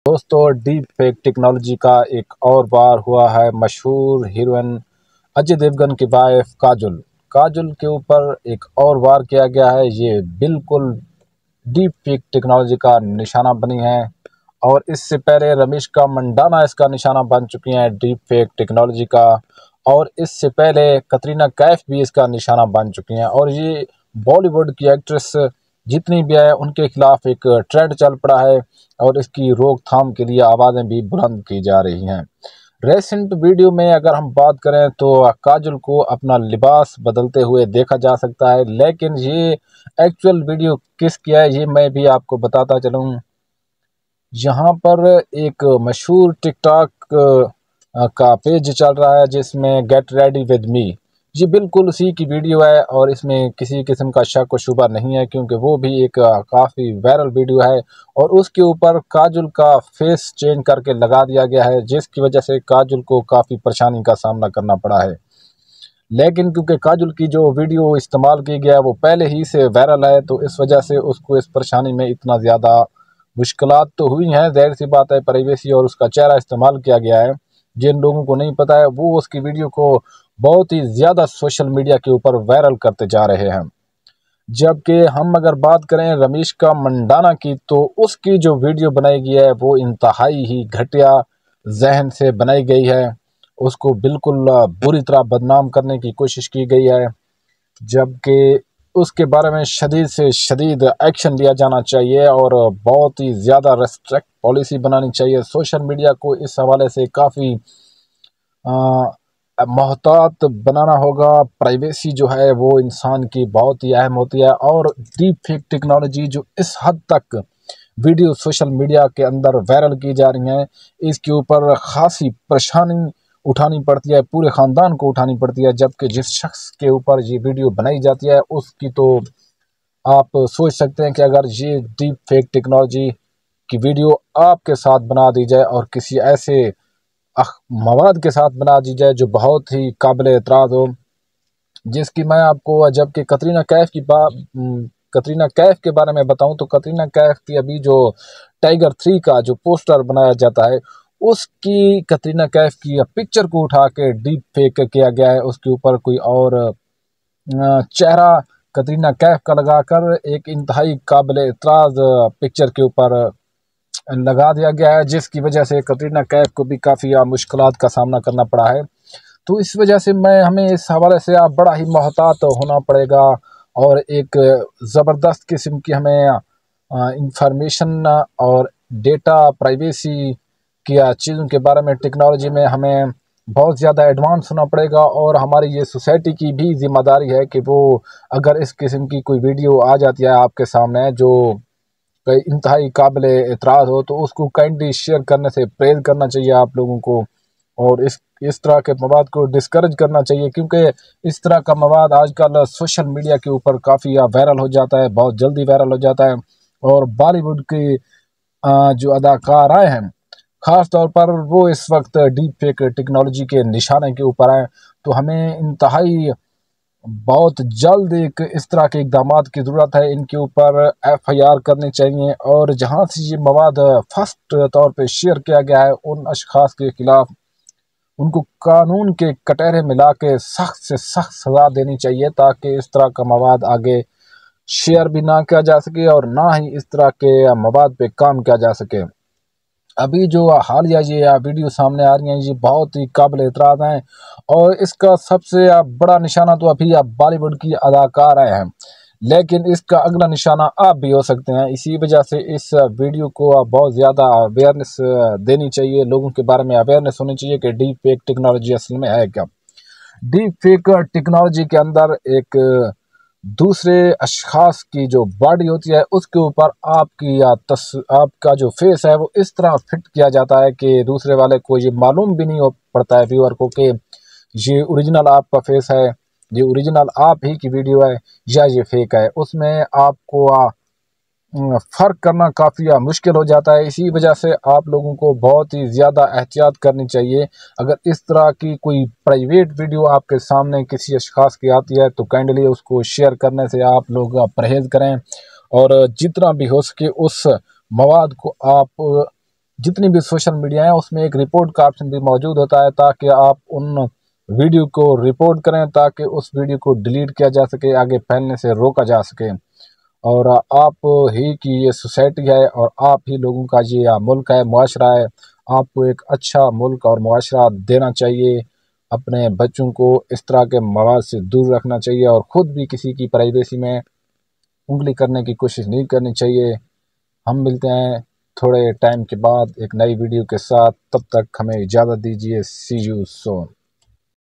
दोस्तों, deep fake technology का एक और बार हुआ है मशहूर हीरोइन अजय देवगन की वाइफ काजोल के ऊपर एक और वार किया गया है। ये बिल्कुल डीप फेक टेक्नोलॉजी का निशाना बनी है और इससे पहले रमेश मंडाना इसका निशाना बन चुकी हैं डीप फेक टेक्नोलॉजी का, और इससे पहले कतरीना कैफ भी इसका निशाना बन चुकी हैं। और ये बॉलीवुड की एक्ट्रेस जितनी भी है उनके खिलाफ एक ट्रेंड चल पड़ा है और इसकी रोकथाम के लिए आवाज़ें भी बुलंद की जा रही हैं। रेसेंट वीडियो में अगर हम बात करें तो काजोल को अपना लिबास बदलते हुए देखा जा सकता है, लेकिन ये एक्चुअल वीडियो किसकी है ये मैं भी आपको बताता चलूँ। यहाँ पर एक मशहूर टिकटॉक का पेज चल रहा है जिसमें गेट रेडी विद मी, ये बिल्कुल उसी की वीडियो है और इसमें किसी किस्म का शक व शुबा नहीं है क्योंकि वो भी एक काफ़ी वायरल वीडियो है और उसके ऊपर काजोल का फेस चेंज करके लगा दिया गया है, जिसकी वजह से काजोल को काफ़ी परेशानी का सामना करना पड़ा है। लेकिन क्योंकि काजोल की जो वीडियो इस्तेमाल की गया है वो पहले ही से वायरल है, तो इस वजह से उसको इस परेशानी में इतना ज़्यादा मुश्किलात तो हुई हैं। ज़ाहिर सी बात है, प्राइवेसी और उसका चेहरा इस्तेमाल किया गया है। जिन लोगों को नहीं पता है वो उसकी वीडियो को बहुत ही ज़्यादा सोशल मीडिया के ऊपर वायरल करते जा रहे हैं। जबकि हम अगर बात करें रमेश मंडाना की, तो उसकी जो वीडियो बनाई गई है वो इंतहाई ही घटिया जहन से बनाई गई है। उसको बिल्कुल बुरी तरह बदनाम करने की कोशिश की गई है, जबकि उसके बारे में शदीद से शदीद एक्शन लिया जाना चाहिए और बहुत ही ज़्यादा रेस्ट्रिक्ट पॉलिसी बनानी चाहिए। सोशल मीडिया को इस हवाले से काफ़ी मोहतात बनाना होगा। प्राइवेसी जो है वो इंसान की बहुत ही अहम होती है और डीप फेक टेक्नोलॉजी जो इस हद तक वीडियो सोशल मीडिया के अंदर वायरल की जा रही हैं, इसके ऊपर खासी परेशानी उठानी पड़ती है, पूरे ख़ानदान को उठानी पड़ती है। जबकि जिस शख्स के ऊपर ये वीडियो बनाई जाती है उसकी तो आप सोच सकते हैं कि अगर ये डीप फेक टेक्नोलॉजी की वीडियो आपके साथ बना दी जाए और किसी ऐसे मवाद के साथ बना दी जाए जो बहुत ही काबिल एतराज़ हो, जिसकी मैं आपको जबकि कतरीना कैफ के बारे में बताऊं तो कतरीना कैफ की अभी जो टाइगर 3 का जो पोस्टर बनाया जाता है उसकी कतरीना कैफ की पिक्चर को उठा के डीप फेक किया गया है। उसके ऊपर कोई और चेहरा कतरीना कैफ का लगाकर एक इंतहाई काबिल एतराज़ पिक्चर के ऊपर लगा दिया गया है, जिसकी वजह से कतरीना कैफ को भी काफ़ी मुश्किलात का सामना करना पड़ा है। तो इस वजह से हमें इस हवाले से बड़ा ही मोहतात होना पड़ेगा और एक ज़बरदस्त किस्म की हमें इंफॉर्मेशन और डेटा प्राइवेसी की चीज़ों के बारे में टेक्नोलॉजी में हमें बहुत ज़्यादा एडवांस होना पड़ेगा। और हमारी ये सोसाइटी की भी ज़िम्मेदारी है कि वो अगर इस किस्म की कोई वीडियो आ जाती है आपके सामने जो इंतहाई काबिल एतराज़ हो तो उसको काइंडली शेयर करने से परहेज़ करना चाहिए आप लोगों को, और इस तरह के मवाद को डिस्करेज करना चाहिए क्योंकि इस तरह का मवाद आजकल सोशल मीडिया के ऊपर काफ़ी वायरल हो जाता है, बहुत जल्दी वायरल हो जाता है। और बॉलीवुड की जो अदाकार आए हैं ख़ास तौर पर वो इस वक्त डीप फेक टेक्नोलॉजी के निशाने के ऊपर आए, तो हमें इंतहाई बहुत जल्द एक इस तरह के इक़दामात की ज़रूरत है। इनके ऊपर FIR करनी चाहिए और जहाँ से ये मवाद फर्स्ट तौर पे शेयर किया गया है उन अशख़ास के ख़िलाफ़ उनको कानून के कटहरे मिला के सख्त से सख्त सज़ा देनी चाहिए ताकि इस तरह का मवाद आगे शेयर भी ना किया जा सके और ना ही इस तरह के मवाद पे काम किया जा सके। अभी जो हालिया ये वीडियो सामने आ रही हैं ये बहुत ही काबिल एतराज़ हैं और इसका सबसे बड़ा निशाना तो अभी बॉलीवुड की अदाकार आए हैं, लेकिन इसका अगला निशाना आप भी हो सकते हैं। इसी वजह से इस वीडियो को बहुत ज़्यादा अवेयरनेस देनी चाहिए, लोगों के बारे में अवेयरनेस होनी चाहिए कि डीप फेक टेक्नोलॉजी असल में है क्या। डीप फेक टेक्नोलॉजी के अंदर एक दूसरे अशख़ास की जो बॉडी होती है उसके ऊपर आपका जो फेस है वो इस तरह फिट किया जाता है कि दूसरे वाले को ये मालूम भी नहीं हो पड़ता है व्यूअर को कि ये ओरिजिनल आपका फेस है, ये ओरिजिनल आप ही की वीडियो है या ये फेक है। उसमें आपको फ़र्क करना काफ़ी मुश्किल हो जाता है। इसी वजह से आप लोगों को बहुत ही ज़्यादा एहतियात करनी चाहिए। अगर इस तरह की कोई प्राइवेट वीडियो आपके सामने किसी अशख़ास की आती है तो काइंडली उसको शेयर करने से आप लोग परहेज़ करें और जितना भी हो सके उस मवाद को आप जितनी भी सोशल मीडिया है उसमें एक रिपोर्ट का ऑप्शन भी मौजूद होता है, ताकि आप उन वीडियो को रिपोर्ट करें, ताकि उस वीडियो को डिलीट किया जा सके, आगे फैलने से रोका जा सके। और आप ही की ये सोसाइटी है और आप ही लोगों का ये मुल्क है, मुआशरा है। आपको एक अच्छा मुल्क और मुआशरा देना चाहिए। अपने बच्चों को इस तरह के मवाद से दूर रखना चाहिए और ख़ुद भी किसी की प्राइवेसी में उंगली करने की कोशिश नहीं करनी चाहिए। हम मिलते हैं थोड़े टाइम के बाद एक नई वीडियो के साथ, तब तक हमें इजाज़त दीजिए। See you soon.